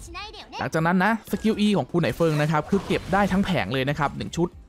หลังจากนั้นนะสกิล E ของกูไหนเฟิงนะครับคือเก็บได้ทั้งแผงเลยนะครับ1ชุด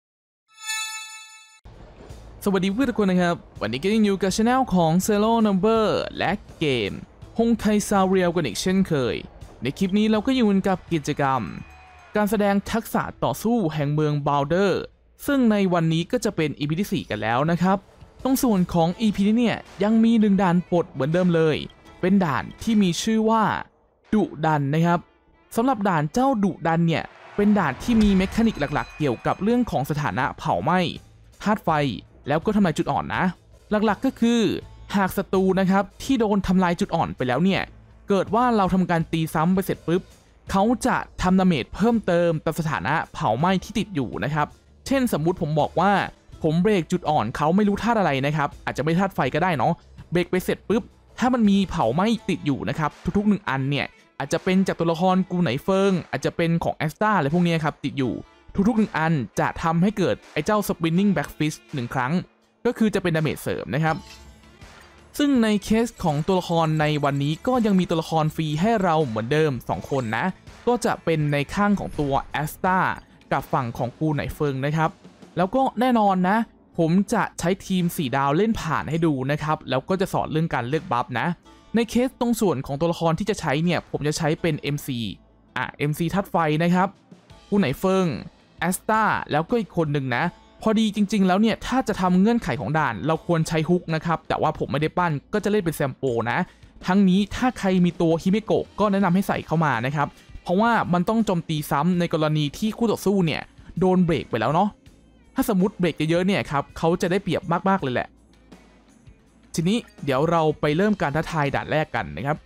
สวัสดีเพื่อนทุกคนนะครับวันนี้ก็ยังอยู่กับช anel ของ Zero Number และเกมฮงไคซาเรียลกันอีกเช่นเคยในคลิปนี้เราก็อยู่กับกิจกรรมการแสดงทักษะต่อสู้แห่งเมืองบาวเดอร์ซึ่งในวันนี้ก็จะเป็น EP ที่ 4 กันแล้วนะครับตรงส่วนของ EP นี้เนี่ยยังมี1ด่านปลดเหมือนเดิมเลยเป็นด่านที่มีชื่อว่าดุดันนะครับสำหรับด่านเจ้าดุดันเนี่ยเป็นด่านที่มีเมคานิกหลักๆเกี่ยวกับเรื่องของสถานะเผาไหม้ธาตุไฟแล้วก็ทำลายจุดอ่อนนะหลักๆก็คือหากศัตรูนะครับที่โดนทำลายจุดอ่อนไปแล้วเนี่ยเกิดว่าเราทำการตีซ้ำไปเสร็จปุ๊บเขาจะทำดาเมจเพิ่มเติมตามสถานะเผาไหม้ที่ติดอยู่นะครับเช่นสมมุติผมบอกว่าผมเบรกจุดอ่อนเขาไม่รู้ธาตุอะไรนะครับอาจจะไม่ธาตุไฟก็ได้เนาะเบรกไปเสร็จปุ๊บถ้ามันมีเผาไหม้ติดอยู่นะครับทุกๆ1อันเนี่ยอาจจะเป็นจากตัวละครกูไหนเฟิงอาจจะเป็นของแอสตาอะไรพวกนี้ครับติดอยู่ทุกๆ1อันจะทำให้เกิดไอ้เจ้า Spinning Backfist 1 ครั้งก็คือจะเป็นดาเมจเสริมนะครับซึ่งในเคสของตัวละครในวันนี้ก็ยังมีตัวละครฟรีให้เราเหมือนเดิม2คนนะก็จะเป็นในข้างของตัวแอสตากับฝั่งของกูไหนเฟิงนะครับแล้วก็แน่นอนนะผมจะใช้ทีม4 ดาวเล่นผ่านให้ดูนะครับแล้วก็จะสอนเรื่องการเลือกบัฟนะในเคสตรงส่วนของตัวละครที่จะใช้เนี่ยผมจะใช้เป็น MC ธาตุไฟนะครับกูไหนเฟิงแอสตาแล้วก็อีกคนหนึ่งนะพอดีจริงๆแล้วเนี่ยถ้าจะทำเงื่อนไขของด่านเราควรใช้ฮุกนะครับแต่ว่าผมไม่ได้ปั้นก็จะเล่นเป็นแซมโปนะทั้งนี้ถ้าใครมีตัวฮิเมโกะก็แนะนำให้ใส่เข้ามานะครับเพราะว่ามันต้องโจมตีซ้ำในกรณีที่คู่ต่อสู้เนี่ยโดนเบรกไปแล้วเนาะถ้าสมมติเบรกเยอะๆเนี่ยครับเขาจะได้เปรียบมากๆเลยแหละทีนี้เดี๋ยวเราไปเริ่มการท้าทายด่านแรกกันนะครับ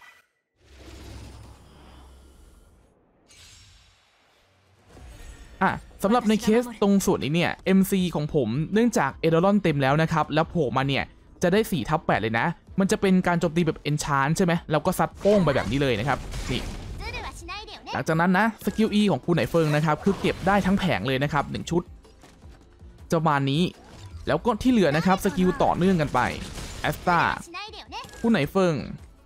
สำหรับในเคสตรงส่วนนี้เนี่ย MC ของผมเนื่องจากเอเดอรอนเต็มแล้วนะครับแล้วโผล่มาเนี่ยจะได้ 4/8 เลยนะมันจะเป็นการโจมตีแบบ Enchant ใช่ไหมแล้วก็ซัดโป้งไปแบบนี้เลยนะครับนี่หลังจากนั้นนะสกิล E ของกูไหนเฟิงนะครับคือเก็บได้ทั้งแผงเลยนะครับ1ชุดประมาณนี้แล้วก็ที่เหลือนะครับสกิลต่อเนื่องกันไปแอสตากูไหนเฟิง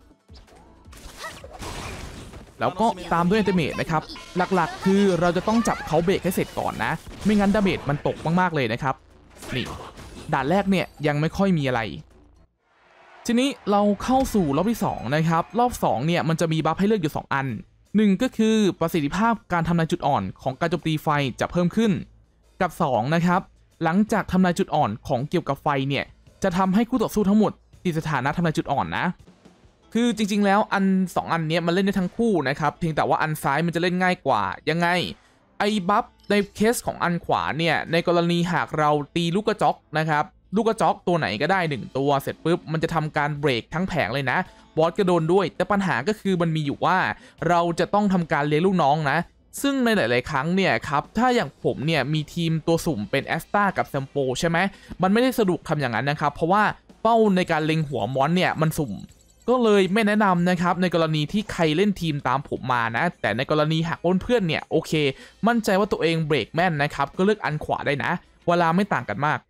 แล้วก็ตามด้วยอัลติเมทนะครับหลักๆคือเราจะต้องจับเขาเบรกให้เสร็จก่อนนะไม่งั้นดาเมจมันตกมากๆเลยนะครับนี่ด่านแรกเนี่ยยังไม่ค่อยมีอะไรทีนี้เราเข้าสู่รอบที่2นะครับรอบ2เนี่ยมันจะมีบัฟให้เลือกอยู่2อัน1ก็คือประสิทธิภาพการทำลายจุดอ่อนของการโจมตีไฟจะเพิ่มขึ้นกับ2นะครับหลังจากทำลายจุดอ่อนของเกี่ยวกับไฟเนี่ยจะทำให้คู่ต่อสู้ทั้งหมดติดสถานะทำลายจุดอ่อนนะคือจริงๆแล้วอัน2อันนี้มันเล่นได้ทั้งคู่นะครับเพียงแต่ว่าอันซ้ายมันจะเล่นง่ายกว่ายังไงไอ้บัฟในเคสของอันขวาเนี่ยในกรณีหากเราตีลูกกระจอกนะครับลูกกระจอกตัวไหนก็ได้1ตัวเสร็จปุ๊บมันจะทำการเบรกทั้งแผงเลยนะบอสก็โดนด้วยแต่ปัญหาก็คือมันมีอยู่ว่าเราจะต้องทำการเลี้ยงลูกน้องนะซึ่งในหลายๆครั้งเนี่ยครับถ้าอย่างผมเนี่ยมีทีมตัวสุ่มเป็นแอสตากับแซมโปใช่ไหมมันไม่ได้สะดวกทำอย่างนั้นนะครับเพราะว่าเป้าในการเล็งหัวมอนเนี่ยมันสุ่มก็เลยไม่แนะนำนะครับในกรณีที่ใครเล่นทีมตามผมมานะแต่ในกรณีหากเพื่อนเนี่ยโอเคมั่นใจว่าตัวเองเบรกแม่นนะครับก็เลือกอันขวาได้นะเวลาไม่ต่างกันมาก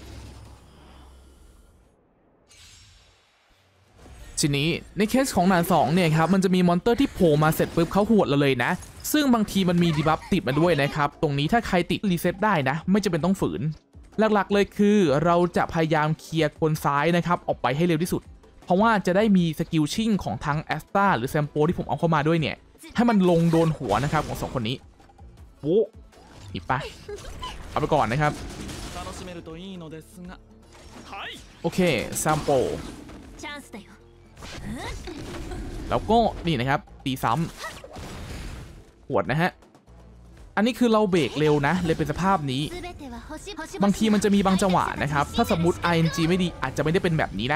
ทีนี้ในเคสของด่าน2เนี่ยครับมันจะมีมอนเตอร์ที่โผล่มาเสร็จปุ๊บเขาหวดเราเลยนะซึ่งบางทีมันมีดีบัฟติดมาด้วยนะครับตรงนี้ถ้าใครติดรีเซ็ตได้นะไม่จำเป็นต้องฝืนหลักๆเลยคือเราจะพยายามเคลียร์คนซ้ายนะครับออกไปให้เร็วที่สุดเพราะว่าจะได้มีสกิลชิ่งของทั้งแอสตาหรือแซมโปที่ผมเอาเข้ามาด้วยเนี่ยให้มันลงโดนหัวนะครับของ2คนนี้โว้หยิบไปเอาไปก่อนนะครับโอเคแซมโปแล้วก็นี่นะครับตีซ้ำหัวนะฮะอันนี้คือเราเบรกเร็วนะเลยเป็นสภาพนี้บางทีมันจะมีบางจังหวะนะครับถ้าสมมุติ ING ไม่ดีอาจจะไม่ได้เป็นแบบนี้นะ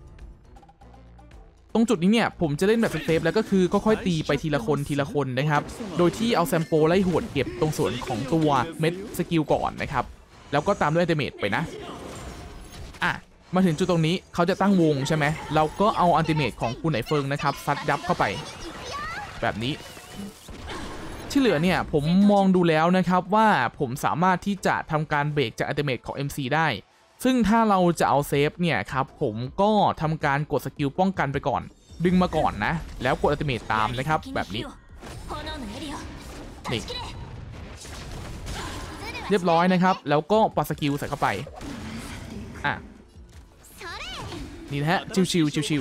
ตรงจุดนี้เนี่ยผมจะเล่นแบบเซฟแล้วก็คือค่อยๆตีไปทีละคนนะครับโดยที่เอาแซมโปไล่หวดเก็บตรงส่วนของตัวเม็ดสกิลก่อนนะครับแล้วก็ตามด้วยอัลติเมทไปนะมาถึงจุดตรงนี้เขาจะตั้งวงใช่ไหมเราก็เอาอัลติเมทของกูไหนเฟิงนะครับซัดยับเข้าไปแบบนี้ที่เหลือเนี่ยผมมองดูแล้วนะครับว่าผมสามารถที่จะทำการเบรกจากอัลติเมทของ MC ได้ซึ่งถ้าเราจะเอาเซฟเนี่ยครับผมก็ทำการกดสกิลป้องกันไปก่อนดึงมาก่อนนะแล้วกดอัลติเมทตามนะครับแบบนี้นี่เรียบร้อยนะครับแล้วก็ปาสกิลใส่เข้าไปอ่ะนี่นะฮะชิว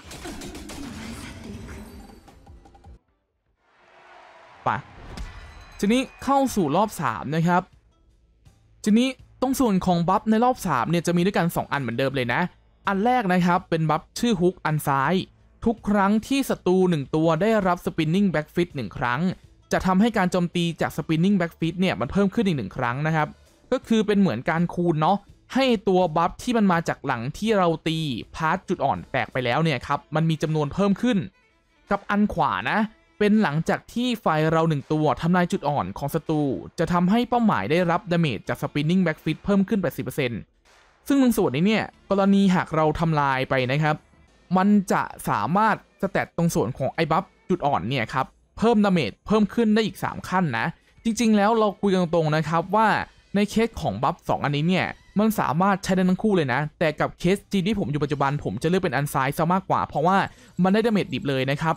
ป่ะทีนี้เข้าสู่รอบ3นะครับทีนี้ตรงส่วนของบัฟในรอบ3เนี่ยจะมีด้วยกัน2อันเหมือนเดิมเลยนะอันแรกนะครับเป็นบัฟชื่อฮุกอันซ้ายทุกครั้งที่ศัตรู1ตัวได้รับสปินนิ่งแบ็กฟิต1ครั้งจะทำให้การโจมตีจากสปินนิ่งแบ็กฟิตเนี่ยมันเพิ่มขึ้นอีก1ครั้งนะครับก็คือเป็นเหมือนการคูณเนาะให้ตัวบัฟที่มันมาจากหลังที่เราตีพาร์ทจุดอ่อนแตกไปแล้วเนี่ยครับมันมีจำนวนเพิ่มขึ้นกับอันขวานะเป็นหลังจากที่ไฟเรา1ตัวทำลายจุดอ่อนของศัตรูจะทำให้เป้าหมายได้รับดาเมจจากสปินนิ่งแบ็กฟิตเพิ่มขึ้น 80% ซึ่งในส่วนนี้เนี่ยกรณีหากเราทำลายไปนะครับมันจะสามารถสแตทตรงส่วนของไอ้บัฟจุดอ่อนเนี่ยครับเพิ่มดาเมจเพิ่มขึ้นได้อีก3ขั้นนะจริงๆแล้วเราคุยกันตรงๆนะครับว่าในเคสของบัฟ2อันนี้เนี่ยมันสามารถใช้ได้ทั้งคู่เลยนะแต่กับเคสจีที่ผมอยู่ปัจจุบันผมจะเลือกเป็นอันซ้ายซะมากกว่าเพราะว่ามันได้ดาเมจดิบเลยนะครับ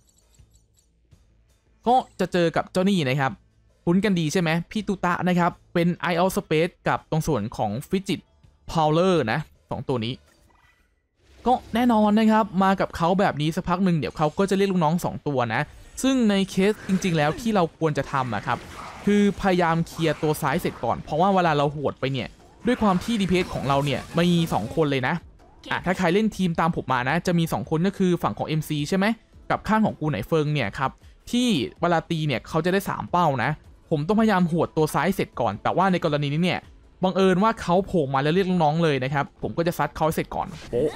ก็จะเจอกับเจ้านี่นะครับคุ้นกันดีใช่ไหมพี่ตุตะนะครับเป็น Eye of Space กับตรงส่วนของ Fidget Powder นะ2ตัวนี้ก็แน่นอนนะครับมากับเขาแบบนี้สักพักหนึ่งเดี๋ยวเขาก็จะเรียกลูกน้อง2ตัวนะซึ่งในเคสจริงๆแล้วที่เราควรจะทำอะครับคือพยายามเคลียร์ตัวซ้ายเสร็จก่อนเพราะว่าเวลาเราหวดไปเนี่ยด้วยความที่ DPS ของเราเนี่ยมี2คนเลยนะถ้าใครเล่นทีมตามผมมานะจะมี2คนก็คือฝั่งของ MC ใช่ไหมกับข้างของกูไหนเฟิงเนี่ยครับที่เวลาตีเนี่ยเขาจะได้3เป้านะผมต้องพยายามหวดตัวซ้ายเสร็จก่อนแต่ว่าในกรณีนี้เนี่ยบังเอิญว่าเขาโผล่มาแล้วเรียกลูกน้องเลยนะครับผมก็จะซัดเขาเสร็จก่อนโป๊ะ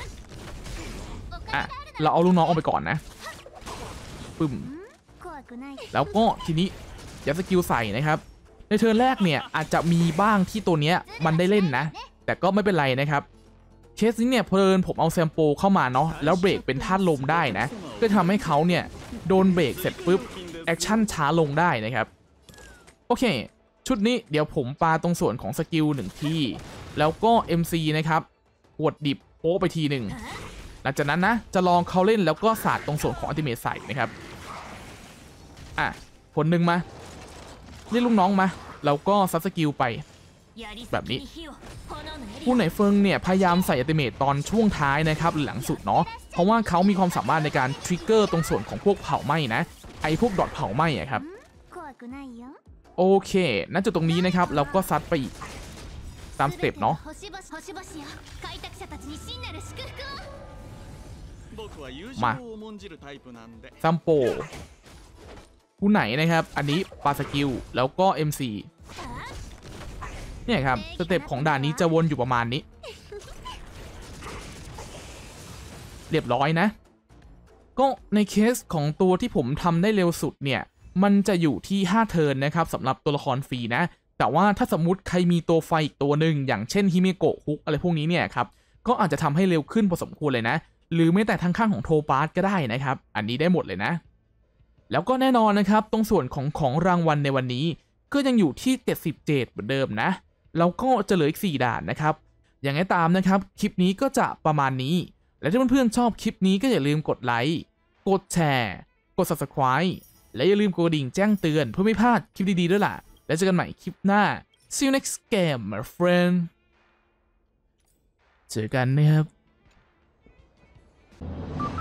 เราเอาลูกน้องออกไปก่อนนะปึ้มแล้วก็ทีนี้ยัดสกิลใส่นะครับในเทิร์นแรกเนี่ยอาจจะมีบ้างที่ตัวเนี้ยมันได้เล่นนะแต่ก็ไม่เป็นไรนะครับเคสนี้เนี่ยเพลินผมเอาแซมโปเข้ามาเนาะแล้วเบรกเป็นธาตุลมได้นะก็ทำให้เขาเนี่ยโดนเบรกเสร็จปุ๊บแอคชั่นช้าลงได้นะครับโอเคชุดนี้เดี๋ยวผมปาตรงส่วนของสกิล1ทีแล้วก็ MC นะครับกดดิบโป๊ไปทีหนึ่งหลังจากนั้นนะจะลองเขาเล่นแล้วก็สาดตรงส่วนของอัลติเมทใส่นะครับผลหนึ่งมาเรียกลูกน้องมาแล้วก็ซับสกิลไปแบบนี้ผู้ไหนเฟิงเนี่ยพยายามใส่อัลติเมทตอนช่วงท้ายนะครับหลังสุดเนาะเพราะว่าเขามีความสามารถในการทริกเกอร์ตรงส่วนของพวกเผาไหม้นะไอพวกดอทเผาไหม้อะครับโอเคณจุดตรงนี้นะครับเราก็ซัดไปอีกตามสเต็ปเนาะมาซัมโปผู้ไหนนะครับอันนี้ปาสกิลแล้วก็ MC เนี่ยครับสเต็ปของด่านนี้จะวนอยู่ประมาณนี้เรียบร้อยนะก็ในเคสของตัวที่ผมทำได้เร็วสุดเนี่ยมันจะอยู่ที่5เทิร์นนะครับสำหรับตัวละครฟรีนะแต่ว่าถ้าสมมุติใครมีตัวไฟอีกตัวหนึ่งอย่างเช่นฮิเมโกะฮุกอะไรพวกนี้เนี่ยครับก็อาจจะทำให้เร็วขึ้นพอสมควรเลยนะหรือไม่แต่ทางข้างของโทปาร์ตก็ได้นะครับอันนี้ได้หมดเลยนะแล้วก็แน่นอนนะครับตรงส่วนของรางวัลในวันนี้ก็ยังอยู่ที่77เหมือนเดิมนะแล้วก็จะเหลืออีก4ด่านนะครับอย่างไรตามนะครับคลิปนี้ก็จะประมาณนี้และถ้าเพื่อนๆชอบคลิปนี้ก็อย่าลืมกดไลค์กดแชร์กด Subscribe และอย่าลืมกดกระดิ่งแจ้งเตือนเพื่อไม่พลาดคลิปดีๆด้วยล่ะแล้วเจอกันใหม่คลิปหน้า See you next game my friend เจอกันนะครับ